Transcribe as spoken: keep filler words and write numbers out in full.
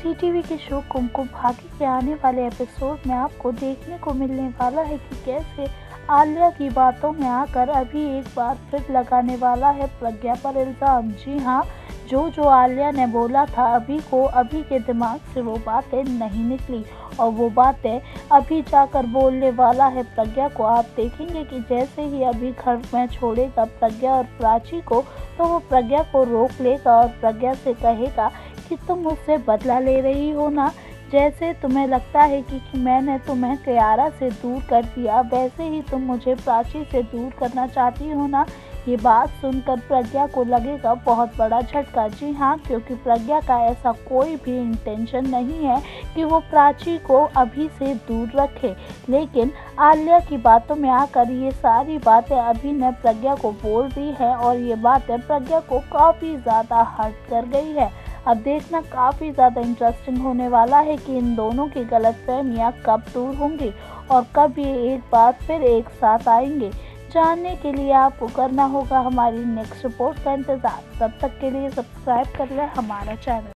जी TV के show Kumkum Bhagya के आने वाले एपिसोड में आपको देखने को मिलने वाला है कि कैसे आलिया की बातों में आकर अभी एक बार फिर लगाने वाला है प्रज्ञा पर इल्ज़ाम। जी हाँ, जो जो आलिया ने बोला था अभी को अभी के दिमाग से वो बातें नहीं निकली और वो बातें अभी जाकर बोलने वाला है प्रज्ञा को। आप देखेंगे कि जैसे ही अभी घर में छोड़ेगा प्रज्ञा और प्राची को, तो वो प्रज्ञा को रोक लेगा और प्रज्ञा से कहेगा कि तुम मुझसे बदला ले रही हो ना। जैसे तुम्हें लगता है कि, कि मैंने तुम्हें कियारा से दूर कर दिया, वैसे ही तुम मुझे प्राची से दूर करना चाहती हो ना। ये बात सुनकर प्रज्ञा को लगेगा बहुत बड़ा झटका। जी हाँ, क्योंकि प्रज्ञा का ऐसा कोई भी इंटेंशन नहीं है कि वो प्राची को अभी से दूर रखे, लेकिन आलिया की बातों में आकर ये सारी बातें अभी ने प्रज्ञा को बोल दी है और ये बातें प्रज्ञा को काफ़ी ज़्यादा हर्ट कर गई है। अब देखना काफ़ी ज़्यादा इंटरेस्टिंग होने वाला है कि इन दोनों की गलतफहमियां कब दूर होंगी और कब ये एक बार फिर एक साथ आएंगे। जानने के लिए आपको करना होगा हमारी नेक्स्ट रिपोर्ट का इंतज़ार। तब तक के लिए सब्सक्राइब कर लें हमारा चैनल।